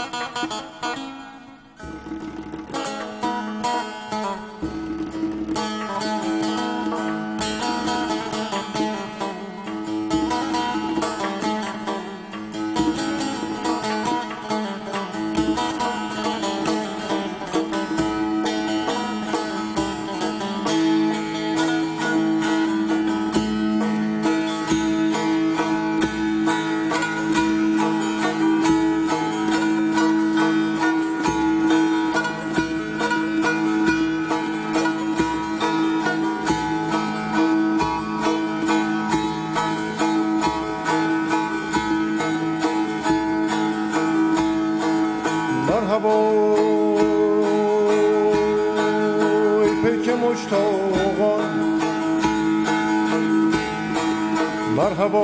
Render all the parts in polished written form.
مرحبا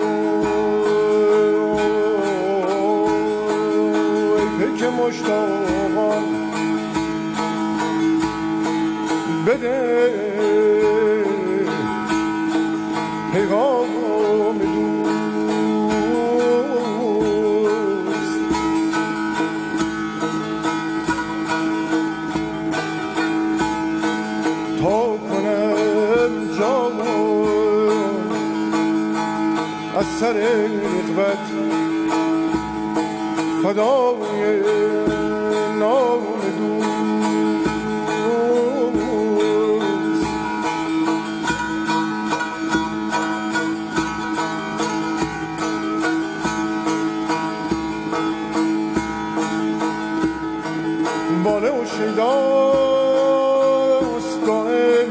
ای پیک مشتاقان بده پیغام دوست تا کنم جام از سر رغبت فدای نام دوست باله و شیداست دائم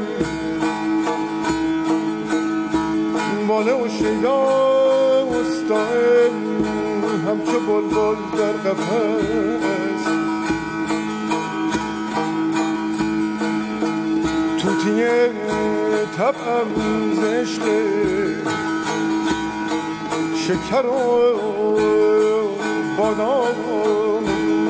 باله و شیداست دائم همچو بلبل در قفس توتیه طبعم ز عشق شکر و بادام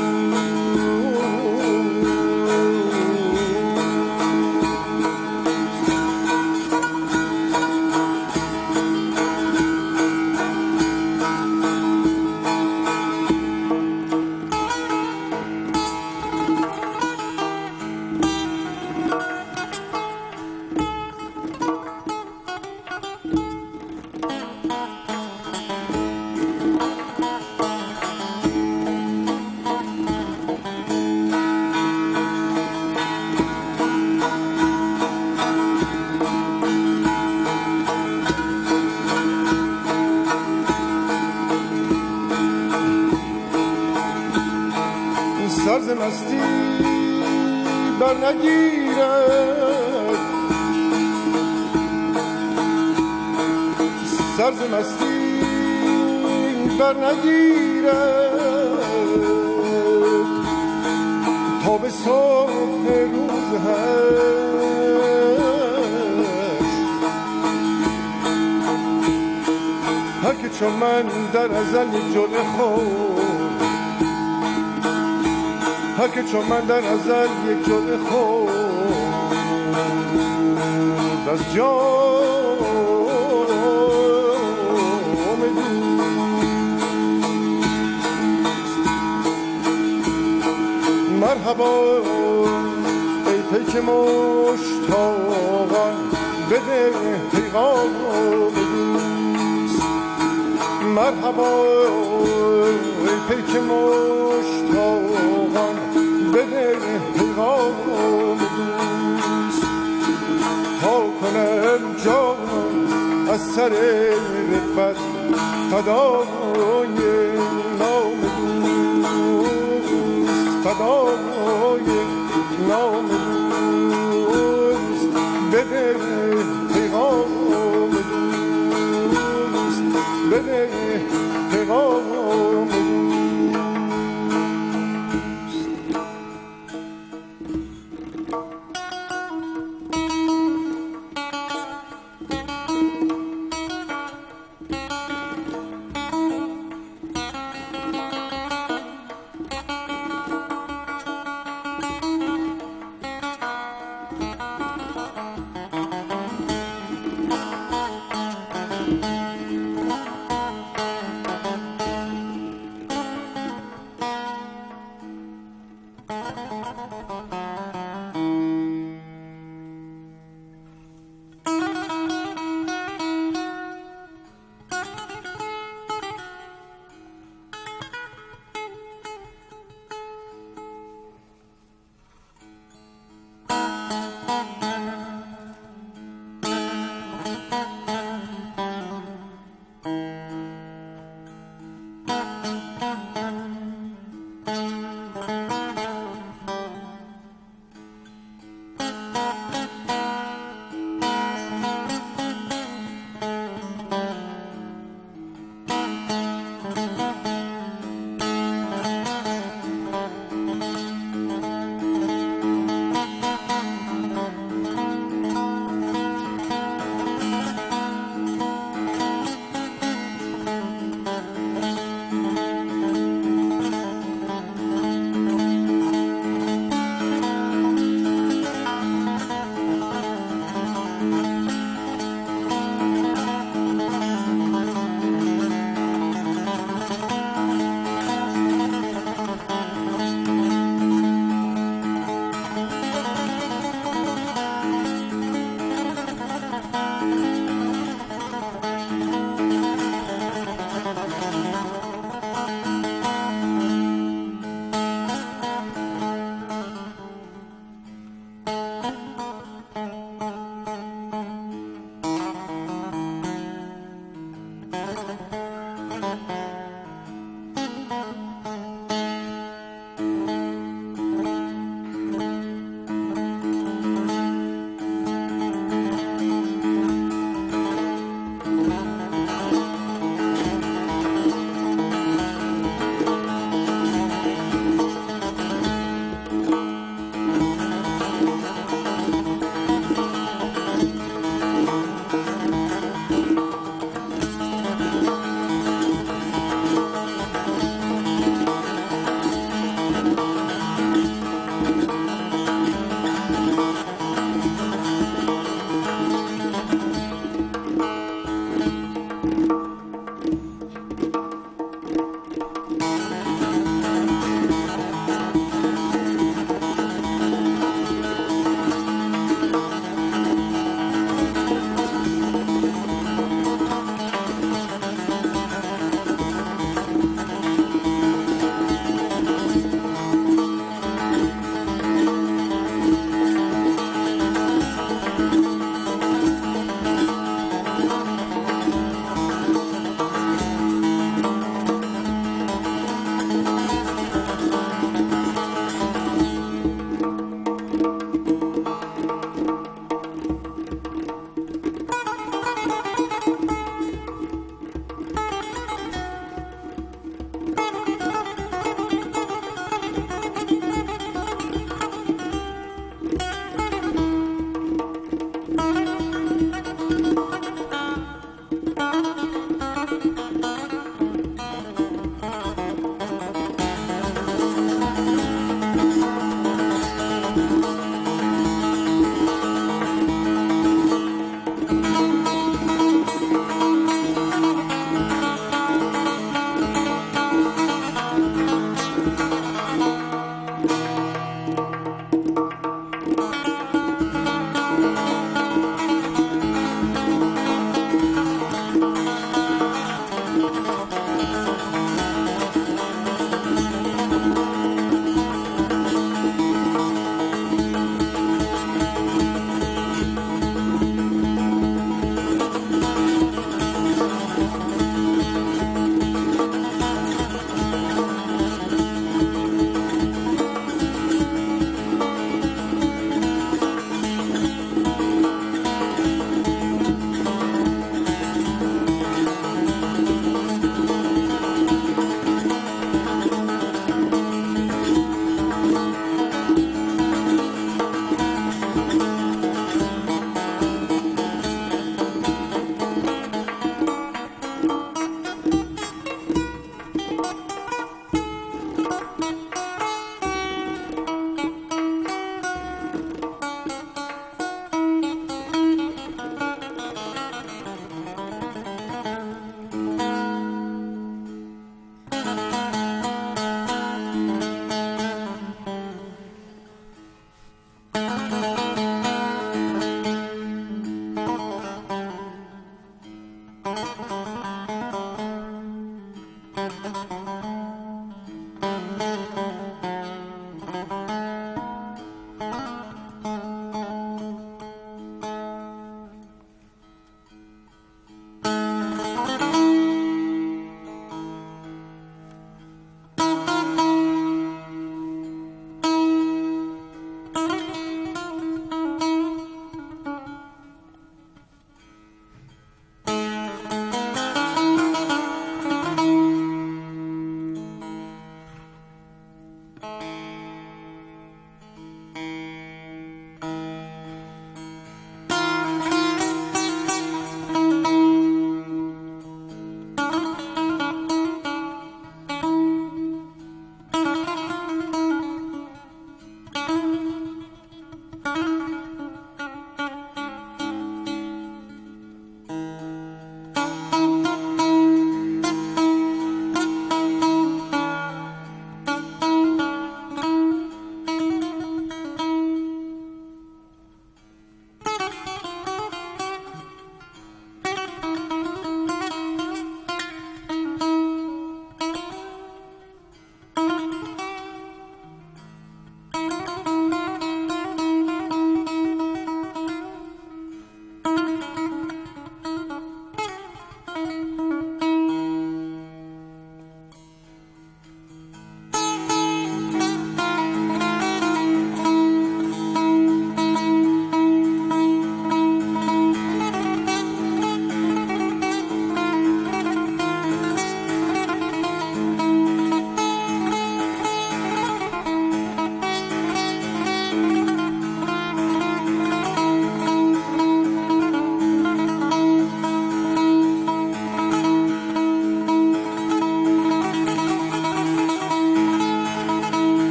سرز مستی بر نگیرد سرز مستی بر نگیرد تا به صبح روز هشت هر که چون من در ازل یک جرعه خورد هر که چون من در ازل یک جرعه خورد از جام دوست مرحبا ای پیک مشتاقان بده پیغام دوست مرحبا ای پیک مشتاقان بده پیغام دوست تا کنم جان از سر رغبت فدای نام دوست فدای نام دوست بده پیغام دوست بده پیغام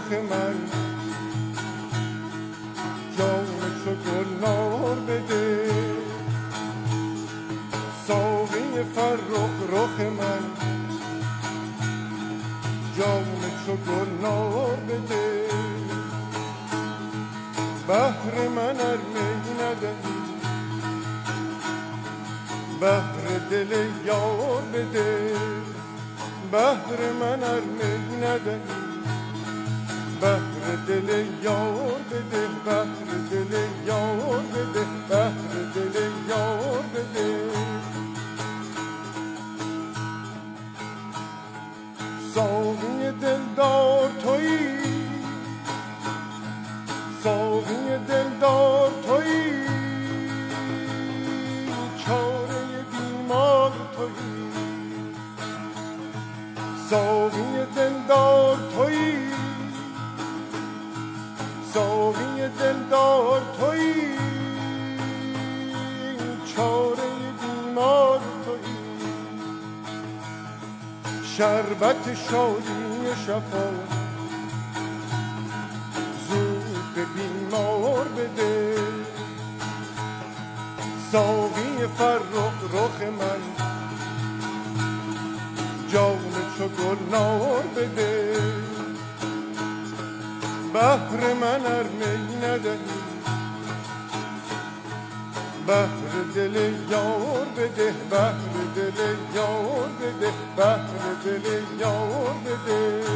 رخ من جام چو گلنار بده ساقی فرخ رخ من جام چو گلنار بده بحر من ار می ندهی بحر دل یار بده بحر من ار می ندهی بحر دل یار بده بحر دل یار بده بحر دل یار بده ساقی دلدار تویی ساقی دلدار تویی چاره بیمار تویی ساقی دلدار تویی ساقی دلدار تویی چاره بیمار تویی شربت شادی شفا زود به بیمار بده ساقی فرخ رخ من جام چو گلنار بده بحر من ار می ندهی بحر دل یار بده بحر دل یار بده بحر دل یار بده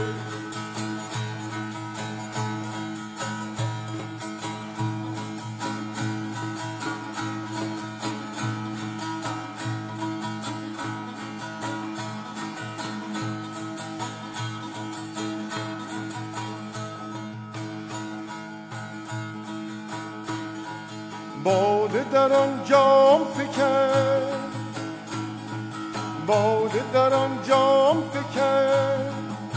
باده در آن جام فکن باده در آن جام فکن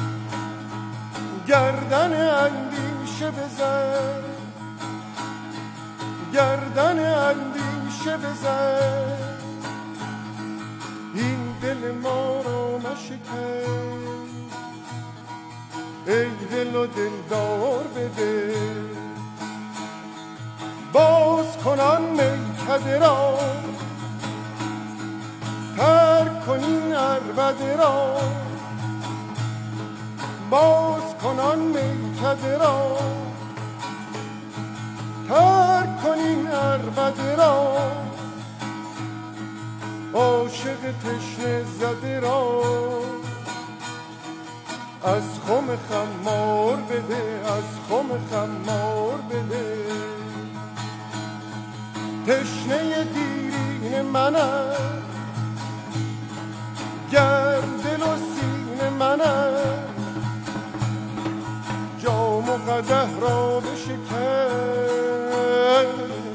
گردن اندیشه بزن گردن اندیشه بزن این دل ما رو مشکن ای دل و دلدار بده باز کنان میکده را ترک کنین عربده را باز کنان میکده را ترک کنین عربده را عاشق تشنه زده را از خم خمار بده از خم خمار بده تشنه دیرین منم گرم دل و سینه منم جام و قدح را بشکن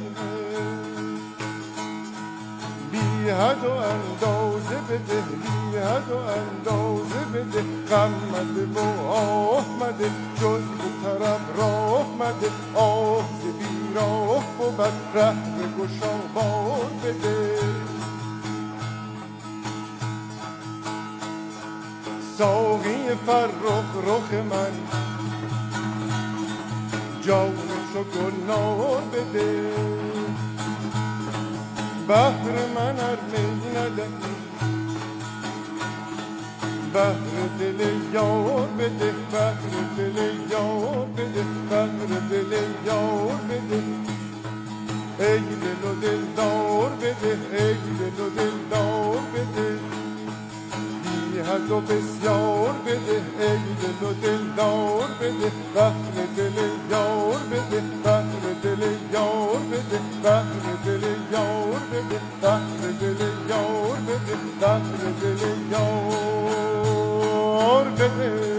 بی حد و اندازه بده بی حد و اندازه بده غم مده و آه مده جز به طرف راه مده آه ز بیراه بود ره بگشا بار بده ساقی فرخ رخ من جام چو گلنار بده بحر من ار می ندهی بحر دل یار بده بحر دل یار بده بحر دل یار بده ای دل و دلدار بده ای دل و دلدار بده بی حد و بسیار بده ای دل و دلدار بده بحر دل یار بده بحر دل یار بده بحر دل یار بده بحر دل یار بده بحر دل یار بده